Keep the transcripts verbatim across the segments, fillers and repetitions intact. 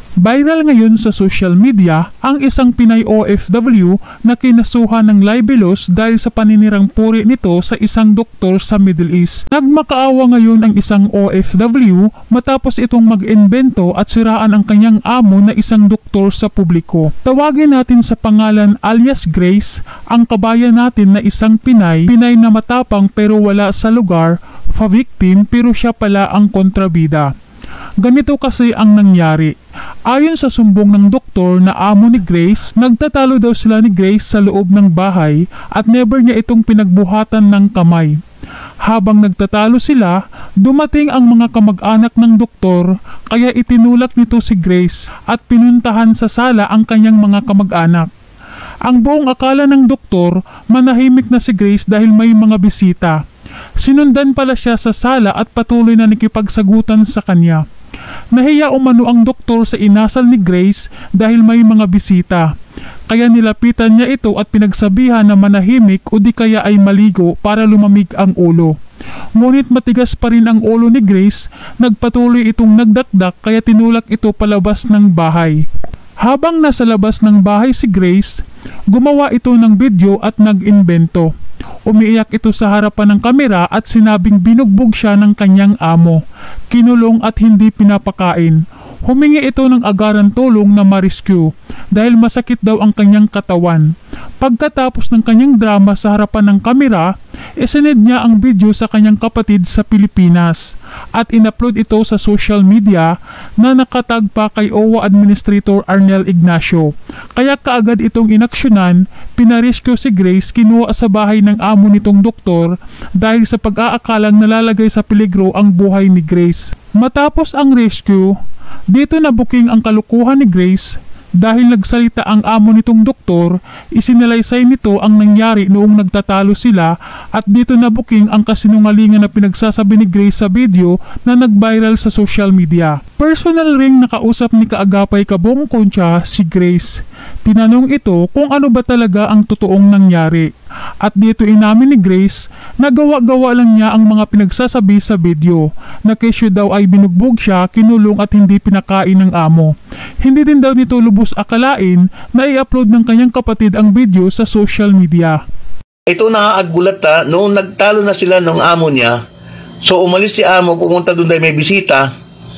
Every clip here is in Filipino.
Viral ngayon sa social media ang isang Pinay O F W na kinasuhan ng libelous dahil sa paninirang puri nito sa isang doktor sa Middle East. Nagmakaawa ngayon ang isang O F W matapos itong mag-imbento at siraan ang kanyang amo na isang doktor sa publiko. Tawagin natin sa pangalan alias Grace ang kabayan natin na isang Pinay, Pinay na matapang pero wala sa lugar, fa-victim pero siya pala ang kontrabida. Ganito kasi ang nangyari. Ayon sa sumbong ng doktor na amo ni Grace, nagtatalo daw sila ni Grace sa loob ng bahay at never niya itong pinagbuhatan ng kamay. Habang nagtatalo sila, dumating ang mga kamag-anak ng doktor kaya itinulak nito si Grace at pinuntahan sa sala ang kanyang mga kamag-anak. Ang buong akala ng doktor, manahimik na si Grace dahil may mga bisita. Sinundan pala siya sa sala at patuloy na nakipagsagutan sa kanya. Nahiya umano ang doktor sa inasal ni Grace dahil may mga bisita. Kaya nilapitan niya ito at pinagsabihan na manahimik o di kaya ay maligo para lumamig ang ulo. Ngunit matigas pa rin ang ulo ni Grace, nagpatuloy itong nagdakdak kaya tinulak ito palabas ng bahay. Habang nasa labas ng bahay si Grace, gumawa ito ng video at nag-imbento. Umiiyak ito sa harapan ng kamera at sinabing binugbog siya ng kanyang amo, kinulong at hindi pinapakain. Humingi ito ng agaran tulong na ma-rescue dahil masakit daw ang kanyang katawan. Pagkatapos ng kanyang drama sa harapan ng kamera, isinend niya ang video sa kanyang kapatid sa Pilipinas at in-upload ito sa social media na nakatag pa kay O W A Administrator Arnel Ignacio. Kaya kaagad itong inaksyonan, pinarescue si Grace, kinuha sa bahay ng amo nitong doktor dahil sa pag-aakalang nalalagay sa peligro ang buhay ni Grace. Matapos ang rescue, dito na booking ang kalukuhan ni Grace. Dahil nagsalita ang amo nitong doktor, isinalaysay nito ang nangyari noong nagtatalo sila at dito na booking ang kasinungalingan na pinagsasabi ni Grace sa video na nag-viral sa social media. Personal ring nakausap ni Kaagapay Kabong Concha si Grace. Tinanong ito kung ano ba talaga ang totoong nangyari. At dito inamin ni Grace na gawa-gawa lang niya ang mga pinagsasabi sa video na kesyo daw ay binugbog siya, kinulong at hindi pinakain ng amo. Hindi din daw nito lubos akalain na i-upload ng kanyang kapatid ang video sa social media. Ito nakakagulat ha, noong nagtalo na sila ng amo niya, so umalis si amo, pumunta doon dahil may bisita,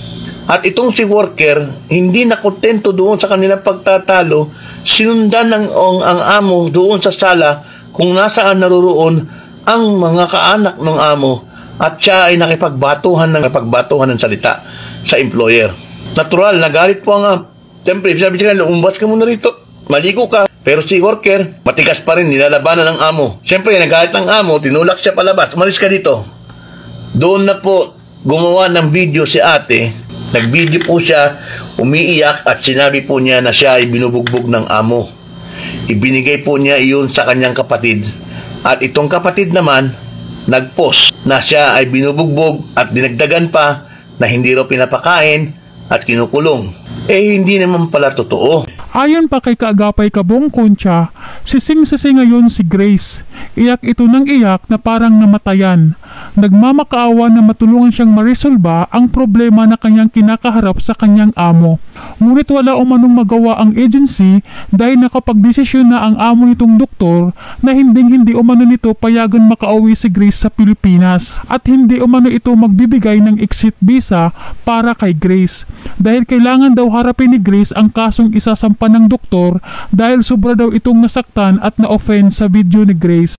at itong si worker, hindi nakontento doon sa kanilang pagtatalo, sinundan ng ang, ang amo doon sa sala kung nasaan naroroon ang mga kaanak ng amo at siya ay nakipagbatuhan ng nakipagbatuhan ng salita sa employer. Natural, nagalit po ang siyempre, sabi siya, umumbas ka muna rito, maligo ka. Pero si worker, matigas pa rin, nilalabanan ng amo. Siyempre, nagalit ng amo, tinulak siya palabas, umalis ka dito. Doon na po gumawa ng video si ate, nag-video po siya, umiiyak at sinabi po niya na siya ay binubugbog ng amo. Ibinigay po niya iyon sa kanyang kapatid. At itong kapatid naman, nag-post na siya ay binubugbog at dinagdagan pa na hindi raw pinapakain at kinukulong. Eh, hindi naman pala totoo. Ayon pa kay Kaagapay Kabong Concha, sising-sisi ngayon si Grace. Iyak ito ng iyak na parang namatayan. Nagmamakaawa na matulungan siyang maresolba ang problema na kanyang kinakaharap sa kanyang amo. Ngunit wala umanong magawa ang agency dahil nakapagdesisyon na ang amo nitong doktor na hinding-hindi umano nito payagan makauwi si Grace sa Pilipinas at hindi umano ito magbibigay ng exit visa para kay Grace dahil kailangan daw harapin ni Grace ang kasong isasampa ng doktor dahil sobra daw itong nasaktan at na-offend sa video ni Grace.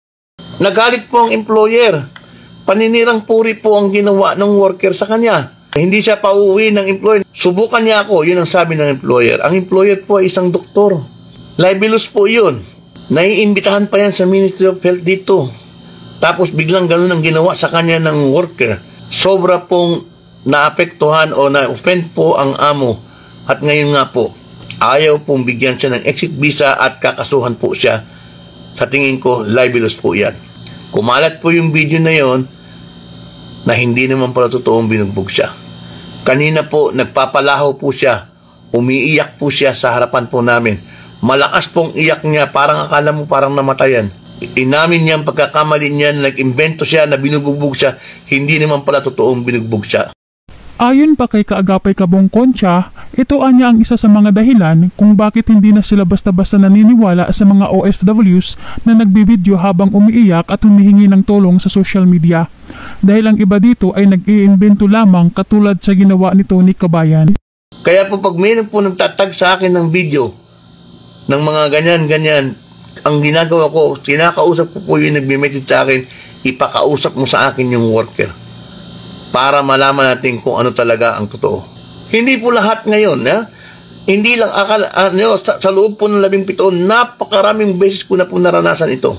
Nagalit po ang employer. Paninirang puri po ang ginawa ng worker sa kanya. Hindi siya pauwi ng employer. Subukan niya ako, yun ang sabi ng employer. Ang employer po ay isang doktor. Libelous po yun. Naiimbitahan pa yan sa Ministry of Health dito. Tapos biglang ganun ang ginawa sa kanya ng worker. Sobra pong naapektuhan o na-offend po ang amo. At ngayon nga po, ayaw pong bigyan siya ng exit visa at kakasuhan po siya. Sa tingin ko, libelous po yan. Kumalat po yung video na yon na hindi naman pala totoong binugbog siya. Kanina po, nagpapalaho po siya. Umiiyak po siya sa harapan po namin. Malakas pong iyak niya, parang akala mo parang namatayan. Inamin niya ang pagkakamali niya na nag-imbento siya na binubugbog siya. Hindi naman pala totoong binugbog siya. Ayon pa kay Kaagapay Kabong Concha, ito anya ang isa sa mga dahilan kung bakit hindi na sila basta-basta naniniwala sa mga O F Ws na nagbibideo habang umiiyak at humihingi ng tulong sa social media. Dahil ang iba dito ay nag-iimbento lamang katulad sa ginawa ni Tony Kabayan. Kaya po pag mayroon po nagtatag sa akin ng video ng mga ganyan-ganyan, ang ginagawa ko, kinakausap ko po yung nagme-message sa akin, ipakausap mo sa akin yung worker para malaman natin kung ano talaga ang totoo. Hindi po lahat ngayon, ha? Hindi lang akala, ano, sa, sa loob po ng labing pito, napakaraming beses ko na po naranasan ito.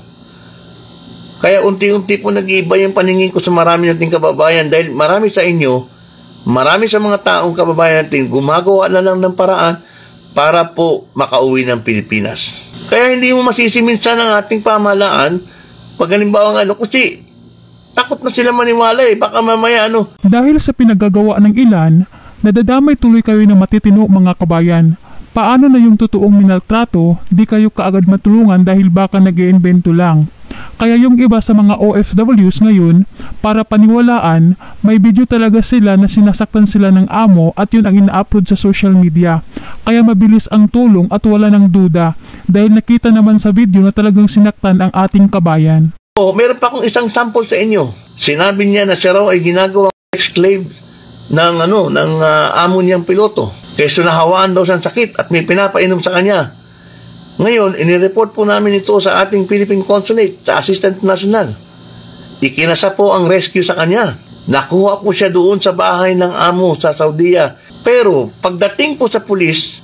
Kaya unti-unti po nag-iiba yung paningin ko sa marami nating kababayan dahil marami sa inyo, marami sa mga taong kababayan natin, gumagawa na lang ng paraan para po makauwi ng Pilipinas. Kaya hindi mo masisi minsan ang ating pamahalaan pag halimbawa ano, kasi takot na sila maniwala eh, baka mamaya ano. Dahil sa pinagagawa ng ilan, nadadamay tuloy kayo ng matitino mga kabayan. Paano na yung totoong minaltrato, di kayo kaagad matulungan dahil baka nag-iimbento lang. Kaya yung iba sa mga O F Ws ngayon, para paniwalaan, may video talaga sila na sinasaktan sila ng amo at yun ang ina-upload sa social media. Kaya mabilis ang tulong at wala ng duda dahil nakita naman sa video na talagang sinaktan ang ating kabayan. Oh, meron pa akong isang sample sa inyo. Sinabi niya na siya raw ay ginagawang ex-slave ng ano, ng uh, amo niyang piloto. Kaya nahawaan daw siyang sakit at may pinapainom sa kanya. Ngayon, inireport po namin ito sa ating Philippine Consulate, sa Assistant National. Ikinasa po ang rescue sa kanya. Nakuha po siya doon sa bahay ng amo sa Saudiya. Pero pagdating po sa pulis,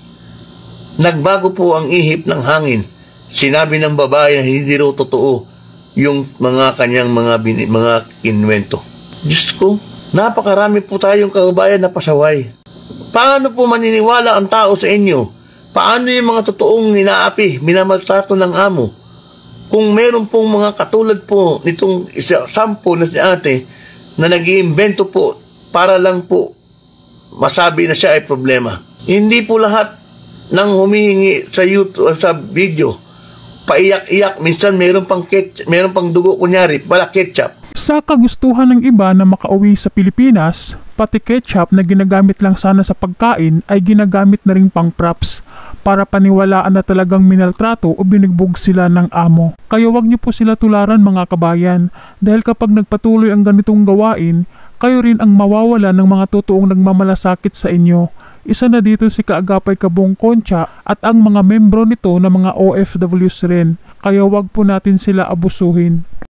nagbago po ang ihip ng hangin. Sinabi ng babae na hindi raw totoo yung mga kanyang mga, mga inwento. Diyos ko, napakarami po tayong kababayan na pasaway. Paano po maniniwala ang tao sa inyo? Paano yung mga totoong ninaapi, minamaltrato ng amo? Kung meron pong mga katulad po nitong isa, sample na si ate na nag-iimbento po para lang po masabi na siya ay problema. Hindi po lahat ng humihingi sa YouTube, sa video, paiyak-iyak, minsan meron pang ketchup, meron pang dugo kunyari, wala ketchup. Sa kagustuhan ng iba na makauwi sa Pilipinas, pati ketchup na ginagamit lang sana sa pagkain ay ginagamit na rin pang props para paniwalaan na talagang minaltrato o binigbog sila ng amo. Kaya wag niyo po sila tularan mga kabayan dahil kapag nagpatuloy ang ganitong gawain, kayo rin ang mawawala ng mga totoong nagmamalasakit sa inyo. Isa na dito si Kaagapay Kabong Concha at ang mga membro nito na mga O F Ws rin. Kaya wag po natin sila abusuhin.